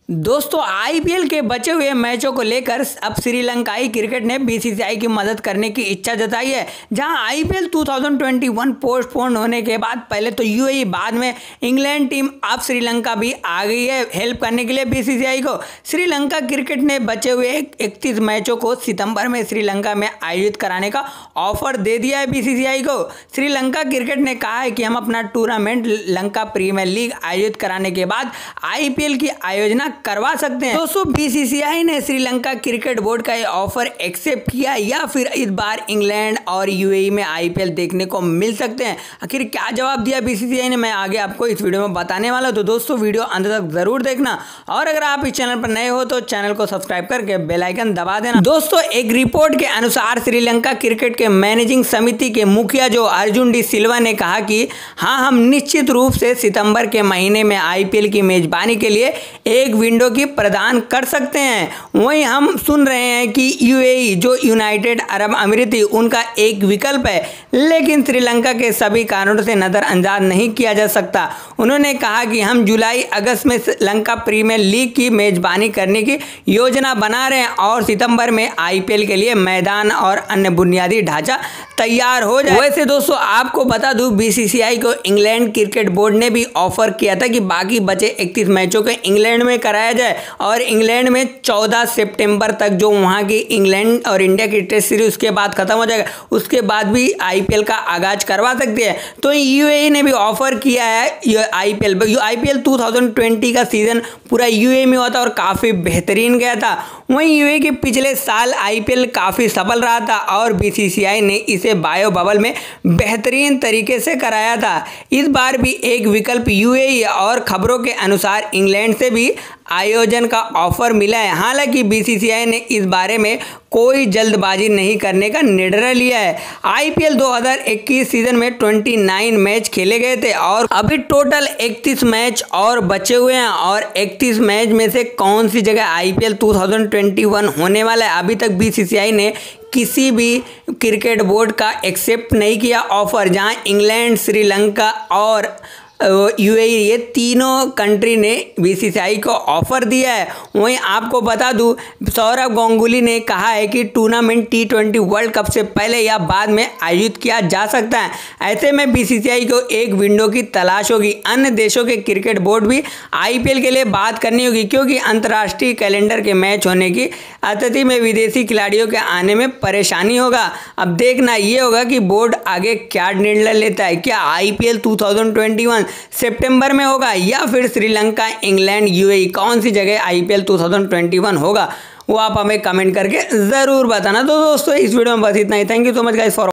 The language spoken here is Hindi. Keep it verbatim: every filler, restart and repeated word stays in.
दोस्तों आईपीएल के बचे हुए मैचों को लेकर अब श्रीलंकाई क्रिकेट ने बीसीसीआई की मदद करने की इच्छा जताई है। जहां आईपीएल दो हज़ार इक्कीस पोस्टपोन होने के बाद पहले तो यूएई, बाद में इंग्लैंड टीम, अब श्रीलंका भी आ गई है हेल्प करने के लिए बीसीसीआई को। श्रीलंका क्रिकेट ने बचे हुए इकतीस मैचों को सितंबर में श्रीलंका में आयोजित कराने का ऑफर दे दिया है बीसीसीआई को। श्रीलंका क्रिकेट ने कहा है कि हम अपना टूर्नामेंट लंका प्रीमियर लीग आयोजित कराने के बाद आईपीएल की आयोजना करवा सकते हैं। दोस्तों बीसीसीआई ने श्रीलंका क्रिकेट बोर्ड का ये ऑफर एक्सेप्ट किया या फिर इस बार इंग्लैंड और यूएई में आईपीएल देखने को मिल सकते हैं। आखिर क्या जवाब दिया बीसीसीआई ने, मैं आगे आपको इस वीडियो में बताने वाला हूं। तो दोस्तों वीडियो अंत तक जरूर देखना और अगर आप इस चैनल पर नए हो तो चैनल को सब्सक्राइब करके बेल आइकन दबा देना। दोस्तों एक रिपोर्ट के अनुसार श्रीलंका क्रिकेट के मैनेजिंग समिति के मुखिया जो अर्जुन डी सिल्वा ने कहा कि हाँ, हम निश्चित रूप से सितंबर के महीने में आईपीएल की मेजबानी के लिए एक विंडो की प्रदान कर सकते हैं। वहीं हम सुन रहे हैं कि यूएई जो यूनाइटेड अरब अमीरात उनका एक विकल्प है, लेकिन श्रीलंका के सभी कारणों से नज़रअंदाज नहीं किया जा सकता। उन्होंने कहा कि हम जुलाई अगस्त में श्रीलंका प्रीमियर लीग की मेजबानी करने की योजना बना रहे हैं और सितंबर में आईपीएल के लिए मैदान और अन्य बुनियादी ढांचा तैयार हो जाए। वैसे दोस्तों आपको बता दूं, बीसीसीआई को इंग्लैंड क्रिकेट बोर्ड ने भी ऑफर किया था कि बाकी बचे इकतीस मैचों को इंग्लैंड में कराया जाए और इंग्लैंड में चौदह सितंबर तक जो वहां की इंग्लैंड और इंडिया की टेस्ट सीरीज उसके बाद खत्म हो जाएगा, उसके बाद भी आईपीएल का आगाज करवा सकती है। तो यूएई ने भी ऑफर किया है आईपीएल आईपीएल दो हज़ार बीस का सीजन पूरा यूएई में हुआ था और काफी बेहतरीन गया था। वहीं यूएई के पिछले साल आईपीएल काफी सफल रहा था और बीसीसीआई ने इसे बायो बबल में बेहतरीन तरीके से कराया था। इस बार भी एक विकल्प यूएई और खबरों के अनुसार इंग्लैंड से भी आयोजन का ऑफर मिला है। हालांकि बीसीसीआई ने इस बारे में कोई जल्दबाजी नहीं करने का निर्णय लिया है। आईपीएल दो हज़ार इक्कीस सीजन में उनतीस मैच खेले गए थे और अभी टोटल इकतीस मैच और बचे हुए हैं और इकतीस मैच में से कौन सी जगह आईपीएल दो हज़ार इक्कीस होने वाला है, अभी तक बीसीसीआई ने किसी भी क्रिकेट बोर्ड का एक्सेप्ट नहीं किया ऑफर। जहां इंग्लैंड, श्रीलंका और यूएई ये तीनों कंट्री ने बीसीसीआई को ऑफर दिया है। वहीं आपको बता दूं, सौरव गांगुली ने कहा है कि tournament T twenty world cup से पहले या बाद में आयोजित किया जा सकता है। ऐसे में बीसीसीआई को एक विंडो की तलाश होगी। अन्य देशों के क्रिकेट बोर्ड भी आईपीएल के लिए बात करनी होगी, क्योंकि अंतर्राष्ट्रीय कैलेंडर के मैच होने की स्थिति में विदेशी खिलाड़ियों के आने में परेशानी होगा। अब देखना ये होगा कि बोर्ड आगे क्या निर्णय लेता है। क्या आईपीएल दो हज़ार इक्कीस सितंबर में होगा या फिर श्रीलंका, इंग्लैंड, यूएई, कौन सी जगह आईपीएल दो हज़ार इक्कीस होगा, वो आप हमें कमेंट करके ज़रूर बताना। तो दोस्तों इस वीडियो में बस इतना ही। Thank you so much guys for